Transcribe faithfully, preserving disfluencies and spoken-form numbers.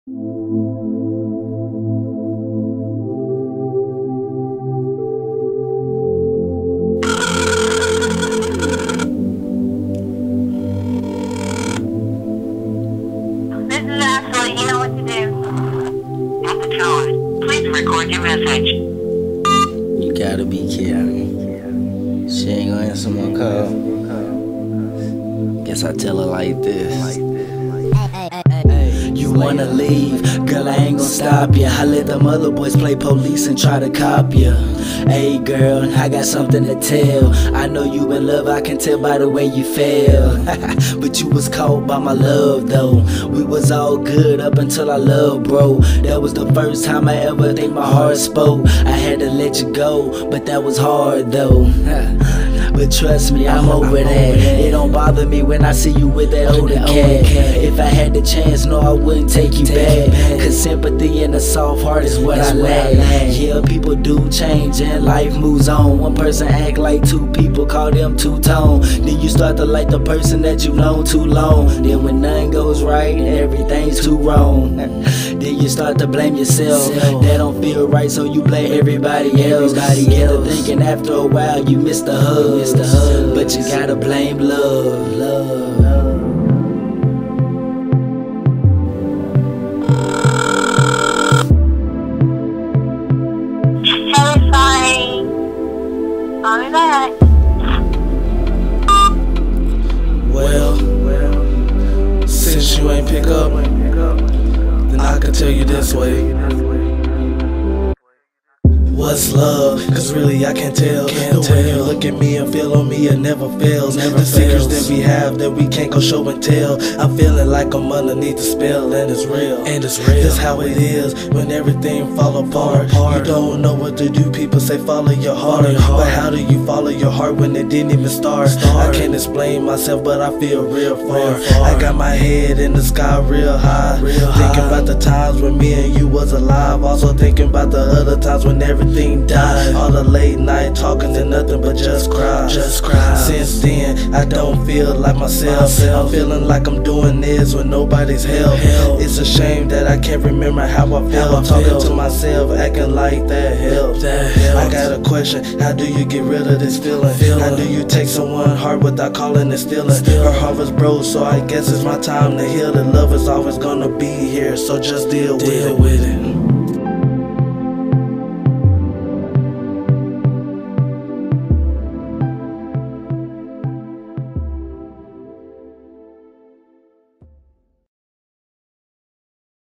You know what to do. At the tone, please record your message. You gotta be careful. She ain't gonna answer my call. Guess I tell her like this. You wanna leave, girl, I ain't gon' stop ya. I let them other boys play police and try to cop ya. Hey girl, I got something to tell. I know you in love, I can tell by the way you feel. But you was caught by my love though. We was all good up until our love broke. That was the first time I ever think my heart spoke. I had to let you go, but that was hard though. But trust me, I'm over that. It don't bother me when I see you with that older cat. If I had the chance, no, I wouldn't take you back. Cause sympathy and a soft heart is what I lack. Yeah, people do change and life moves on. One person act like two people, call them two-tone. Then you start to like the person that you've known too long. Then when nothing goes right, everything's too wrong. Then you start to blame yourself. That don't feel right, so you blame everybody else. Get to thinking after a while you miss the hug. But you gotta blame love, love. Hey, sorry. Call me back. Well, since you ain't pick up, then I can tell you this way. What's love? Cause really I can't tell. Can't the way tell. You look at me and feel on me, it never fails. Never the fails. Secrets that we have that we can't go show and tell. I'm feeling like I'm underneath the spell, and it's real. And it's real. That's how it is when everything fall apart. apart. You don't know what to do. People say follow your heart, your heart. But how do you follow your heart when it didn't even start? start? I can't explain myself, but I feel real far. real far. I got my head in the sky real high, real thinking high. About the times when me and you was alive. Also thinking about the other times when everything died. All the late night talking and nothing but just cry. Just cry. Since then, I don't feel like myself. myself. I'm feeling like I'm doing this with nobody's help. help. It's a shame that I can't remember how I felt. How I talking felt. To myself, acting like that helps. That helps. I got a question. How do you get rid of this feeling? feeling? How do you take someone's heart without calling it stealing? Her heart was broke, so I guess it's my time to heal it. Love is always gonna be here, so just deal, deal with it. With it.